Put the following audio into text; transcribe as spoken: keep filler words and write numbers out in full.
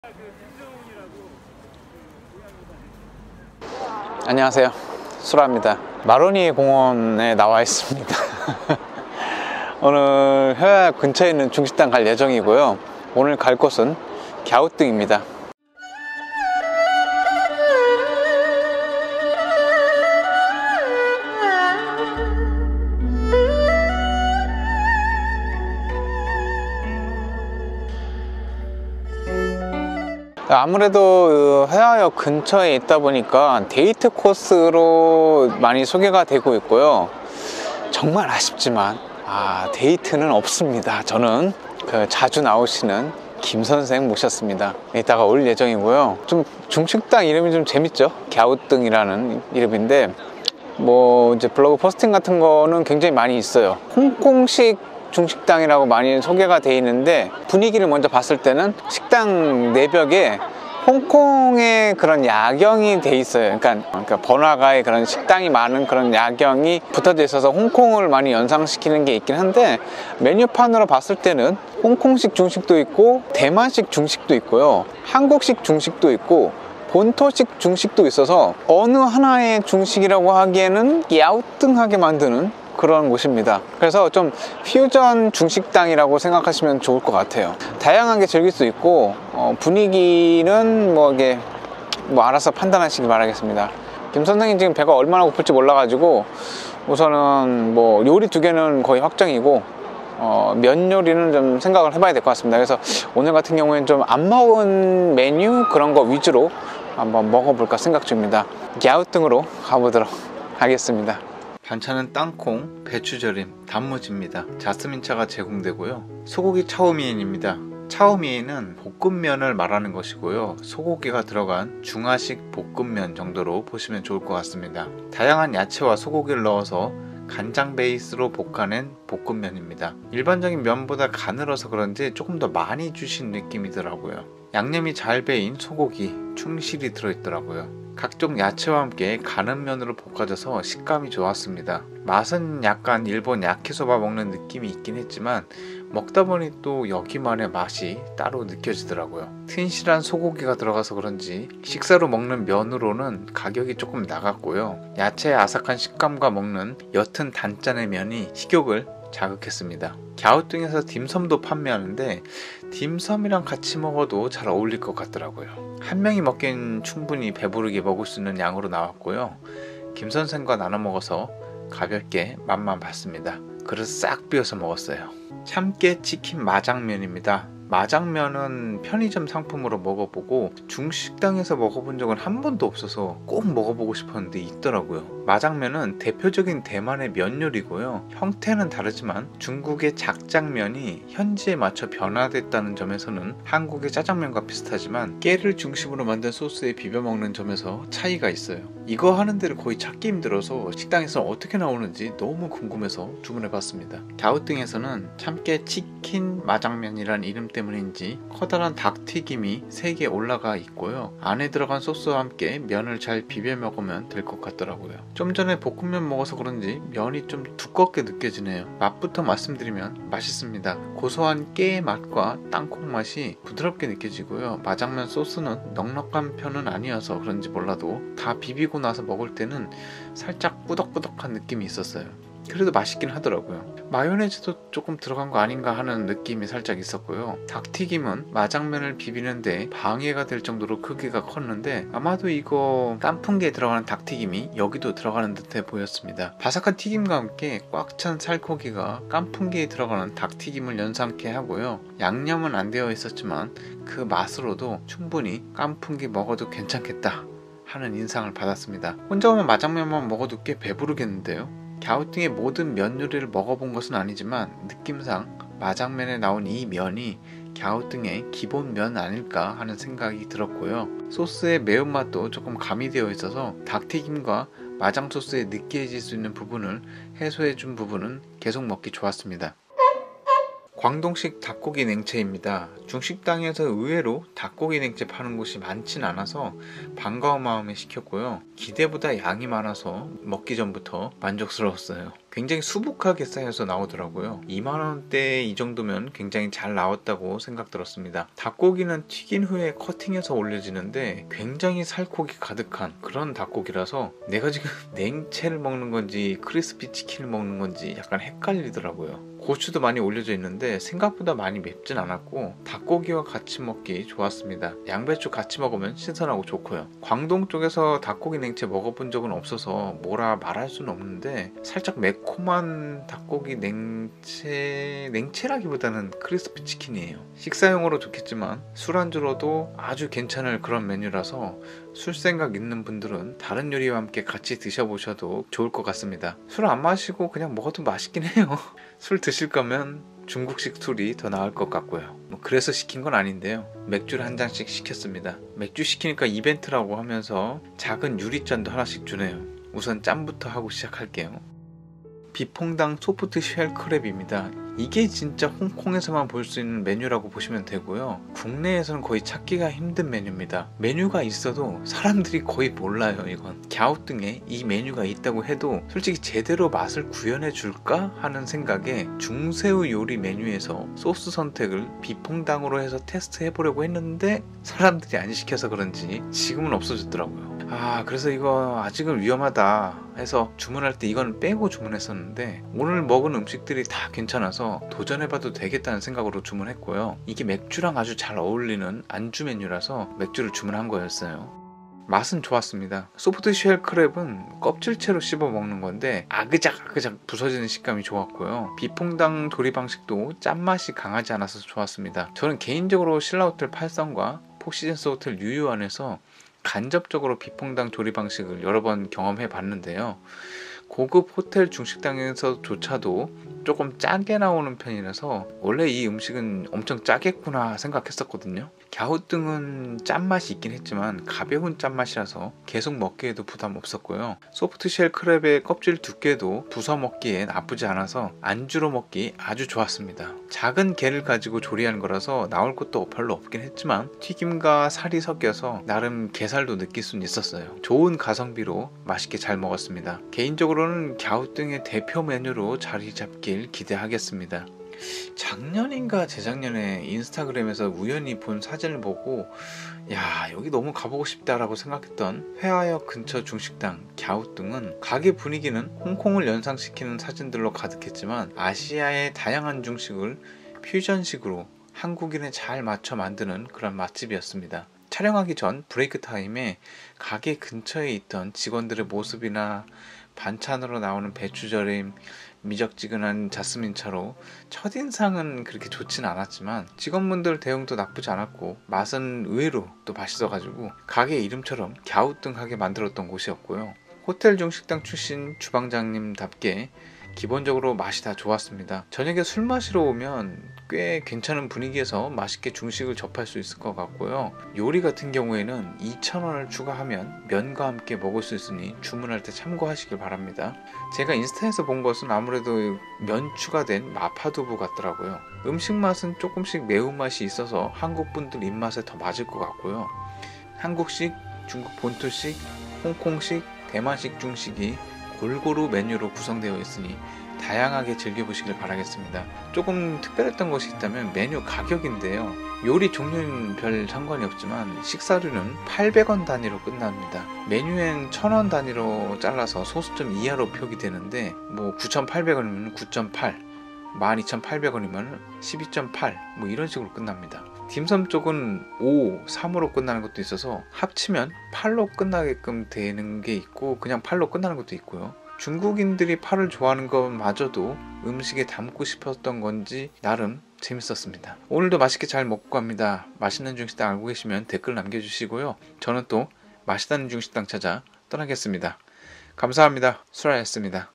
안녕하세요, 수라입니다. 마로니 공원에 나와 있습니다. 오늘 효야 근처에 있는 중식당 갈 예정이고요. 오늘 갈 곳은 갸우뚱입니다. 아무래도 해화역 근처에 있다 보니까 데이트 코스로 많이 소개가 되고 있고요. 정말 아쉽지만 아, 데이트는 없습니다. 저는 그 자주 나오시는 김 선생 모셨습니다. 이따가 올 예정이고요. 좀 중식당 이름이 좀 재밌죠? 갸우뚱이라는 이름인데 뭐 이제 블로그 포스팅 같은 거는 굉장히 많이 있어요. 홍콩식 중식당이라고 많이 소개가 돼 있는데, 분위기를 먼저 봤을 때는 식당 내벽에 홍콩의 그런 야경이 돼 있어요. 그러니까, 그러니까 번화가에 그런 식당이 많은 그런 야경이 붙어져 있어서 홍콩을 많이 연상시키는 게 있긴 한데, 메뉴판으로 봤을 때는 홍콩식 중식도 있고 대만식 중식도 있고요, 한국식 중식도 있고 본토식 중식도 있어서 어느 하나의 중식이라고 하기에는 갸우뚱하게 만드는 그런 곳입니다. 그래서 좀 퓨전 중식당이라고 생각하시면 좋을 것 같아요. 다양하게 즐길 수 있고 어, 분위기는 뭐 이게 뭐 알아서 판단하시기 바라겠습니다. 김 선생님 지금 배가 얼마나 고플지 몰라가지고 우선은 뭐 요리 두 개는 거의 확정이고 어, 면 요리는 좀 생각을 해봐야 될 것 같습니다. 그래서 오늘 같은 경우에는 좀 안 먹은 메뉴 그런 거 위주로 한번 먹어볼까 생각 중입니다. 갸우뚱으로 가보도록 하겠습니다. 반찬은 땅콩, 배추절임, 단무지입니다. 자스민차가 제공되고요. 소고기 차오미엔입니다. 차오미엔은 볶음면을 말하는 것이고요. 소고기가 들어간 중화식 볶음면 정도로 보시면 좋을 것 같습니다. 다양한 야채와 소고기를 넣어서 간장 베이스로 볶아낸 볶음면입니다. 일반적인 면보다 가늘어서 그런지 조금 더 많이 주신 느낌이더라고요. 양념이 잘 배인 소고기, 충실히 들어있더라고요. 각종 야채와 함께 가는 면으로 볶아져서 식감이 좋았습니다. 맛은 약간 일본 야키소바 먹는 느낌이 있긴 했지만 먹다 보니 또 여기만의 맛이 따로 느껴지더라고요. 튼실한 소고기가 들어가서 그런지 식사로 먹는 면으로는 가격이 조금 나갔고요. 야채의 아삭한 식감과 먹는 옅은 단짠의 면이 식욕을 자극했습니다. 갸우뚱에서 딤섬도 판매하는데 딤섬이랑 같이 먹어도 잘 어울릴 것 같더라고요. 한 명이 먹기엔 충분히 배부르게 먹을 수 있는 양으로 나왔고요. 김 선생과 나눠 먹어서 가볍게 맛만 봤습니다. 그릇 싹 비워서 먹었어요. 참깨 치킨 마장면입니다. 마장면은 편의점 상품으로 먹어보고 중식당에서 먹어본 적은 한 번도 없어서 꼭 먹어보고 싶었는데 있더라고요. 마장면은 대표적인 대만의 면 요리고요. 형태는 다르지만 중국의 작장면이 현지에 맞춰 변화됐다는 점에서는 한국의 짜장면과 비슷하지만 깨를 중심으로 만든 소스에 비벼 먹는 점에서 차이가 있어요. 이거 하는 데를 거의 찾기 힘들어서 식당에서 어떻게 나오는지 너무 궁금해서 주문해봤습니다. 갸우뚱에서는 참깨 치킨 마장면이란 이름 때문에 때문인지 커다란 닭튀김이 세 개 올라가 있고요. 안에 들어간 소스와 함께 면을 잘 비벼 먹으면 될 것 같더라고요. 좀 전에 볶음면 먹어서 그런지 면이 좀 두껍게 느껴지네요. 맛부터 말씀드리면 맛있습니다. 고소한 깨의 맛과 땅콩 맛이 부드럽게 느껴지고요. 마장면 소스는 넉넉한 편은 아니어서 그런지 몰라도 다 비비고 나서 먹을 때는 살짝 꾸덕꾸덕한 느낌이 있었어요. 그래도 맛있긴 하더라고요. 마요네즈도 조금 들어간 거 아닌가 하는 느낌이 살짝 있었고요. 닭튀김은 마장면을 비비는데 방해가 될 정도로 크기가 컸는데 아마도 이거 깐풍기에 들어가는 닭튀김이 여기도 들어가는 듯해 보였습니다. 바삭한 튀김과 함께 꽉 찬 살코기가 깐풍기에 들어가는 닭튀김을 연상케 하고요. 양념은 안 되어 있었지만 그 맛으로도 충분히 깐풍기 먹어도 괜찮겠다 하는 인상을 받았습니다. 혼자 오면 마장면만 먹어도 꽤 배부르겠는데요. 갸우뚱의 모든 면 요리를 먹어본 것은 아니지만 느낌상 마장면에 나온 이 면이 갸우뚱의 기본 면 아닐까 하는 생각이 들었고요. 소스의 매운맛도 조금 가미되어 있어서 닭튀김과 마장 소스에 느끼해질 수 있는 부분을 해소해준 부분은 계속 먹기 좋았습니다. 광동식 닭고기 냉채입니다. 중식당에서 의외로 닭고기 냉채 파는 곳이 많진 않아서 반가운 마음에 시켰고요. 기대보다 양이 많아서 먹기 전부터 만족스러웠어요. 굉장히 수북하게 쌓여서 나오더라고요. 이만 원대 이 정도면 굉장히 잘 나왔다고 생각 들었습니다. 닭고기는 튀긴 후에 커팅해서 올려지는데 굉장히 살코기 가득한 그런 닭고기라서 내가 지금 냉채를 먹는 건지 크리스피 치킨을 먹는 건지 약간 헷갈리더라고요. 고추도 많이 올려져 있는데 생각보다 많이 맵진 않았고 닭고기와 같이 먹기 좋았습니다. 양배추 같이 먹으면 신선하고 좋고요. 광동 쪽에서 닭고기 냉채 먹어본 적은 없어서 뭐라 말할 수는 없는데 살짝 매콤한 닭고기 냉채, 냉채라기보다는 크리스피 치킨이에요. 식사용으로 좋겠지만 술안주로도 아주 괜찮을 그런 메뉴라서 술 생각 있는 분들은 다른 요리와 함께 같이 드셔보셔도 좋을 것 같습니다. 술 안 마시고 그냥 먹어도 맛있긴 해요. 술 드실 거면 중국식 술이 더 나을 것 같고요. 뭐 그래서 시킨 건 아닌데요. 맥주를 한 잔씩 시켰습니다. 맥주 시키니까 이벤트라고 하면서 작은 유리잔도 하나씩 주네요. 우선 짠부터 하고 시작할게요. 비퐁당 소프트 쉘 크랩입니다. 이게 진짜 홍콩에서만 볼 수 있는 메뉴라고 보시면 되고요. 국내에서는 거의 찾기가 힘든 메뉴입니다. 메뉴가 있어도 사람들이 거의 몰라요. 이건 갸우뚱에 이 메뉴가 있다고 해도 솔직히 제대로 맛을 구현해 줄까 하는 생각에 중새우 요리 메뉴에서 소스 선택을 비퐁당으로 해서 테스트 해보려고 했는데 사람들이 안 시켜서 그런지 지금은 없어졌더라고요. 아, 그래서 이거 아직은 위험하다 해서 주문할 때 이건 빼고 주문했었는데 오늘 먹은 음식들이 다 괜찮아서 도전해봐도 되겠다는 생각으로 주문했고요. 이게 맥주랑 아주 잘 어울리는 안주 메뉴라서 맥주를 주문한 거였어요. 맛은 좋았습니다. 소프트 쉘 크랩은 껍질채로 씹어 먹는 건데 아그작 아그작 부서지는 식감이 좋았고요. 비퐁당 조리 방식도 짠맛이 강하지 않아서 좋았습니다. 저는 개인적으로 신라호텔 팔성과 폭시즌스 호텔 유유안에서 간접적으로 비퐁당 조리 방식을 여러 번 경험해 봤는데요. 고급 호텔 중식당에서조차도 조금 짜게 나오는 편이라서 원래 이 음식은 엄청 짜겠구나 생각했었거든요. 갸우뚱은 짠맛이 있긴 했지만 가벼운 짠맛이라서 계속 먹기에도 부담 없었고요. 소프트쉘 크랩의 껍질 두께도 부숴 먹기에 나쁘지 않아서 안주로 먹기 아주 좋았습니다. 작은 게를 가지고 조리한 거라서 나올 것도 별로 없긴 했지만 튀김과 살이 섞여서 나름 게살도 느낄 수는 있었어요. 좋은 가성비로 맛있게 잘 먹었습니다. 개인적으로는 갸우뚱의 대표 메뉴로 자리 잡길 기대하겠습니다. 작년인가 재작년에 인스타그램에서 우연히 본 사진을 보고 야, 여기 너무 가보고 싶다라고 생각했던 회화역 근처 중식당 갸우뚱은 가게 분위기는 홍콩을 연상시키는 사진들로 가득했지만 아시아의 다양한 중식을 퓨전식으로 한국인에 잘 맞춰 만드는 그런 맛집이었습니다. 촬영하기 전 브레이크 타임에 가게 근처에 있던 직원들의 모습이나 반찬으로 나오는 배추절임, 미적지근한 자스민 차로 첫인상은 그렇게 좋진 않았지만 직원분들 대응도 나쁘지 않았고 맛은 의외로 또 맛있어가지고 가게 이름처럼 갸우뚱하게 만들었던 곳이었고요. 호텔 중식당 출신 주방장님답게 기본적으로 맛이 다 좋았습니다. 저녁에 술 마시러 오면 꽤 괜찮은 분위기에서 맛있게 중식을 접할 수 있을 것 같고요. 요리 같은 경우에는 이천 원을 추가하면 면과 함께 먹을 수 있으니 주문할 때 참고하시길 바랍니다. 제가 인스타에서 본 것은 아무래도 면 추가된 마파두부 같더라고요. 음식 맛은 조금씩 매운맛이 있어서 한국 분들 입맛에 더 맞을 것 같고요. 한국식, 중국 본토식, 홍콩식, 대만식 중식이 골고루 메뉴로 구성되어 있으니 다양하게 즐겨보시길 바라겠습니다. 조금 특별했던 것이 있다면 메뉴 가격인데요. 요리 종류는 별 상관이 없지만 식사료는 팔백 원 단위로 끝납니다. 메뉴엔 천 원 단위로 잘라서 소수점 이하로 표기되는데 뭐 구천팔백 원이면 구 점 팔, 만 이천팔백 원이면 십이 점 팔 뭐 이런 식으로 끝납니다. 딤섬 쪽은 오, 삼으로 끝나는 것도 있어서 합치면 팔로 끝나게끔 되는 게 있고 그냥 팔로 끝나는 것도 있고요. 중국인들이 팔을 좋아하는 것마저도 음식에 담고 싶었던 건지 나름 재밌었습니다. 오늘도 맛있게 잘 먹고 갑니다. 맛있는 중식당 알고 계시면 댓글 남겨주시고요. 저는 또 맛있다는 중식당 찾아 떠나겠습니다. 감사합니다. 수라였습니다.